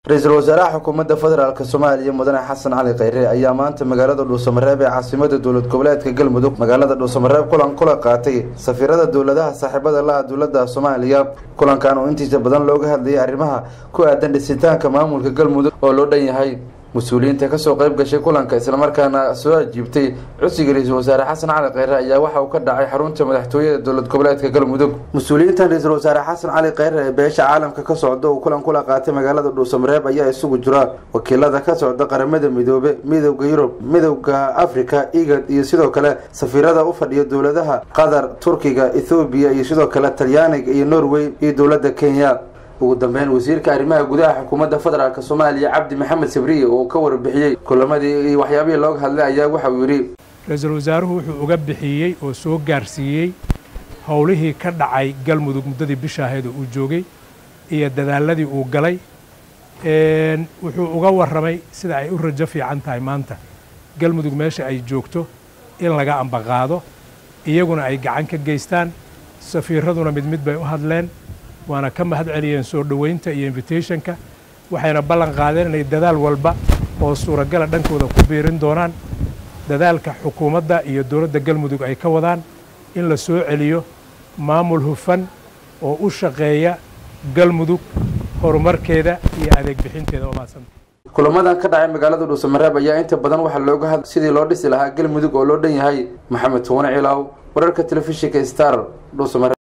رئيس الوزراء حكومة فدرالك الصومالية مدن حسن علي قيري أيام أنت مقالة دوسمراب عاصمة دولة قبلات كقلمدوق مقالة دوسمراب كل قاتي سفيرة الدولة صاحبة الله دولة الصومالية كلن كانوا انتج بدن لوجها دي أرمها كوادن للستان كمامول كقلمدوق ولودين هاي مسؤولين تكسو قيب قشي كلن كإسلام مركانا سؤال جبتي عسي رئيس الوزراء حسن علي قيري أيام وحا وكدعي حرونت مدحتوية دولة قبلات كقلمدوق مسؤولين رئيس الوزراء حسن علي قيري بيش عالم ككسو عدو كلن قاتي مقالة دوسمراب ayaa isugu jira wakiilada ka socda qaramada midoobe midowga Yurub midowga Afrika iyo sidoo kale safiirada u fadhiya dawladaha Qatar Turkiga Ethiopia iyo sidoo kale Talyaaniga iyo Norway iyo dawladda Kenya ugu dambeyn wasiirka arrimaha gudaha xukuumadda federaalka Soomaaliya Cabdi Maxamed Sabriye oo ka warbixiyay kulamadii iyo waxyaabihii looga hadlay ayaa waxa uu yiri ra'iisul wasaaruhu wuxuu uga bixiyay oo soo gaarsiiyay howlihii ka dhacay galmudug muddadii bishaheeda uu joogay iyo dadaaladii uu galay wuxuu uga warramay sida ay u rajo fiican tahay maanta galmudug meesha ay joogto in laga ambaqaado iyaguna ay gacan ka geystaan safiiraduna mid bay u hadleen waana ka mahad celiyeen soo dhaweynta iyo invitationka waxayna ballan qaadeen inay dadaal walba oo suuragal dhankooda ku biirin doonaan dadaalka xukuumadda iyo dawladda galmudug ay ka wadaan in la soo celiyo maamul hufan oo u shaqeeya galmudug horumarkeeda iyo adeeg bixinteeda oo maasan kulamadan ka dhacay magaalada Dhuusamareeb ayaa inta badan waxa looga hadlay sidii loo dhisi lahaa galmudug oo loo dhan yahay Maxamed Tuwane Ciilaaw wararka telefishinka Star Dhuusamareeb.